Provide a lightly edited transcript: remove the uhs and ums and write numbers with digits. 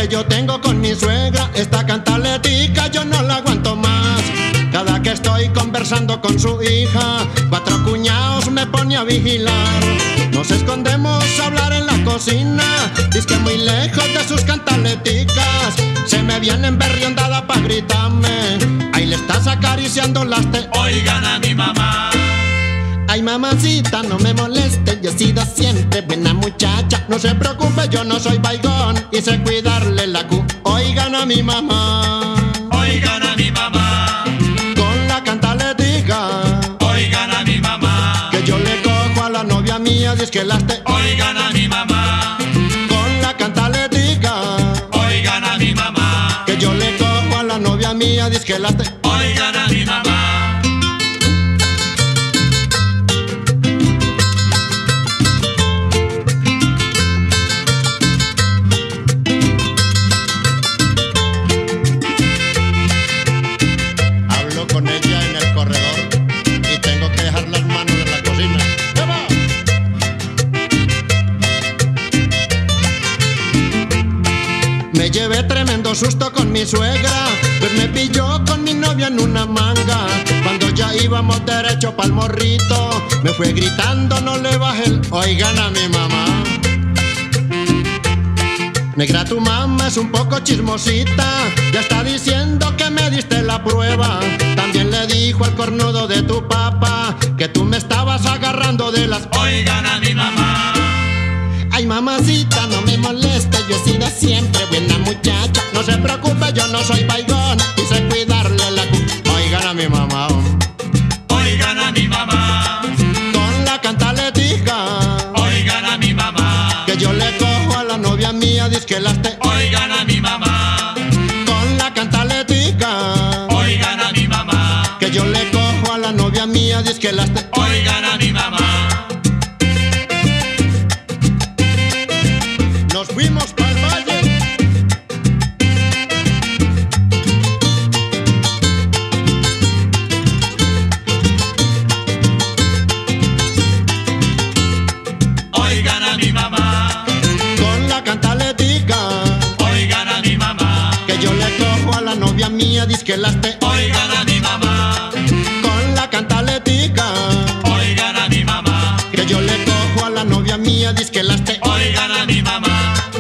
que yo tengo con mi suegra, esta cantaletica yo no la aguanto más. Cada que estoy conversando con su hija, 4 cuñados me pone a vigilar. Nos escondemos a hablar en la cocina, dizque muy lejos de sus cantaleticas. Se me vienen berriondada pa' gritarme, ahí le estás acariciando las Oigan a mi mamá. Ay, mamacita, no me moleste, yo he sido siempre buena muchacha. No se preocupe, yo no soy baigón y sé cuidarle la cu. Oigan a mi mamá. Oigan a mi mamá. Con la cantaletica. Oigan a mi mamá. Que yo le cojo a la novia mía, dice que las te. Oigan a mi mamá. Con la cantaletica. Oigan a mi mamá. Que yo le cojo a la novia mía, dice que las te. Oigan a mi mamá. Me llevé tremendo susto con mi suegra, pues me pilló con mi novia en una manga. Cuando ya íbamos derecho pa'l morrito, me fue gritando no le baje el. Oigan a mi mamá. Negra, tu mamá es un poco chismosita, ya está diciendo que me diste la prueba. También le dijo al cornudo de tu papá que tú me estabas agarrando de las. Oigan a mi mamá. Ay, mamacita, no me moleste, yo he sido siempre buena muchacha. No se preocupe, yo no soy baigón y sé cuidarle la cu. Oigan a mi mamá. Oigan a mi mamá. Con la cantaletica. Oigan a mi mamá. Que yo le cojo a la novia mía, dice que las te. Oigan a mi mamá. Con la cantaletica. Oigan a mi mamá. Que yo le cojo a la novia mía, dice que las te. Oigan a mi mamá. Nos fuimos para el valle. Oigan a mi mamá. Con la cantaletica. Oigan a mi mamá. Que yo le cojo a la novia mía, dice que las te. Oigan a mi mamá. Con la cantaletica. Oigan a mi mamá. Que yo le cojo a la novia mía, dice que las te. Oigan a mi mamá.